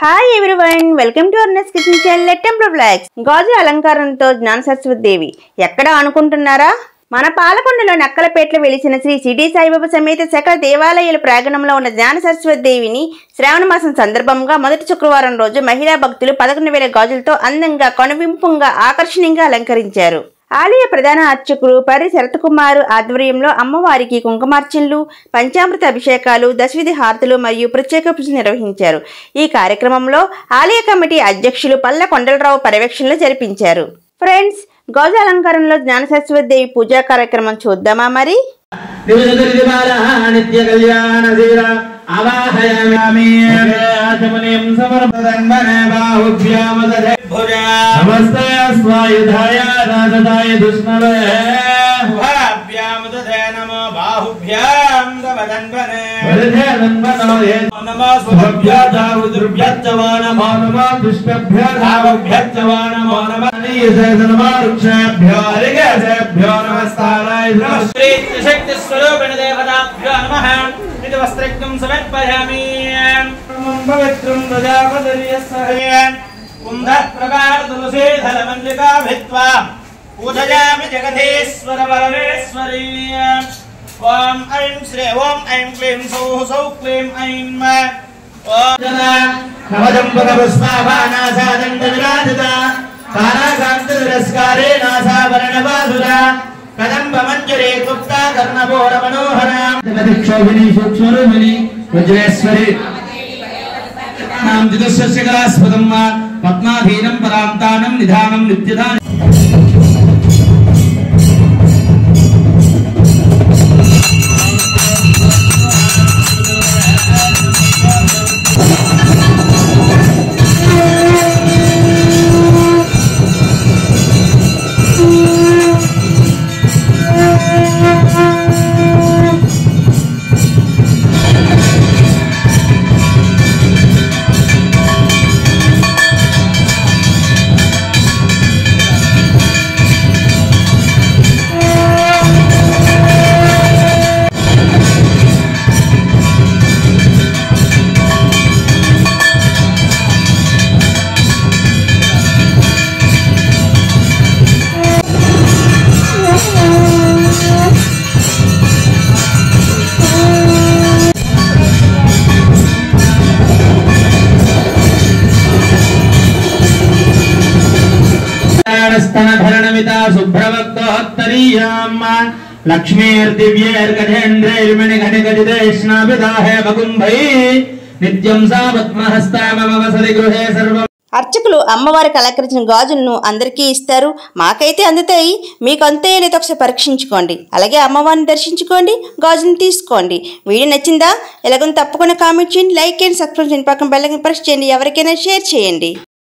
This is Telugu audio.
హాయ్ ఎవ్రీవన్, వెల్కమ్ టు అర్నస్ కిచెన్ ఛానల్ టెంపుల్ బ్లాగ్స్. గాజు అలంకారంతో జ్ఞాన సరస్వతి దేవి ఎక్కడ అనుకుంటున్నారా? మన పాలకొండలో నక్కలపేటలో వెలిసిన శ్రీ షిరిడి సాయిబాబా సమేత సకల దేవాలయాల ప్రాంగణంలో ఉన్న జ్ఞాన సరస్వతి దేవిని శ్రావణ మాసం సందర్భంగా మొదటి శుక్రవారం రోజు మహిళా భక్తులు 11,000 గాజులతో అందంగా కనువింపుగా ఆకర్షణీయంగా అలంకరించారు. ఆలయ ప్రధాన అర్చకులు పరి శరత్కుమార్ ఆధ్వర్యంలో అమ్మవారికి కుంకుమార్చనలు, పంచామృత అభిషేకాలు, దశవిధి హారతులు మరియు ప్రత్యేక పూజలు నిర్వహించారు. ఈ కార్యక్రమంలో ఆలయ కమిటీ అధ్యక్షులు పల్ల కొండలరావు పర్యవేక్షణలో జరిపించారు. ఫ్రెండ్స్, గాజు అలంకారంలో జ్ఞాన సరస్వతి దేవి పూజా కార్యక్రమం చూద్దామా మరి. वस्त्रं समर्पयामि पवित्रं प्रजापतिर्यस्सहयन् कुन्धः प्रकार तुलसीधरमल्लिका भित्वा पूजयामि जगदीश्वर परमेश्वरी. ओम ऐं श्री ओम ऐं क्लीं सौः सौः क्लीं ऐं ओम नवदम्पकपुष्पाभानासादण्डविराजिता काराकान्ततिरस्कारे नासाभरणबाधुरा कदम्ब मंजरी गुप्ता कर्णपोर मनोहरा क्षोभिनी सूक्ष्मरूपिणी वज्रेश्वरी नाम दिदुष्यस्य कलास्पदं पद्माधीनं परान्तानं निधानं नित्यदानं स्तनभरणमिता शुभ्रवक्तोत्तरीयाम् लक्ष्मीर्दिव्यैर्गजेन्द्रैर्मणिघटिघटितेष्णाभिदाहे मकुम्भै नित्यं सा पद्महस्ता मम वसति गृहे सर्वम्. అర్చకులు అమ్మవారికి అలంకరించిన గాజులను అందరికీ ఇస్తారు. మాకైతే అందుతాయి, మీకు అంతే లేదో ఒకసారి పరీక్షించుకోండి. అలాగే అమ్మవారిని దర్శించుకోండి, గాజులను తీసుకోండి. వీడియో నచ్చిందా? ఎలాగో తప్పకుండా కామెంట్ చేయండి, లైక్ చేయండి, సబ్స్క్రైబ్ చేయండి, పక్కన బెల్ ఐకాన్ ప్రెస్ చేయండి, ఎవరికైనా షేర్ చేయండి.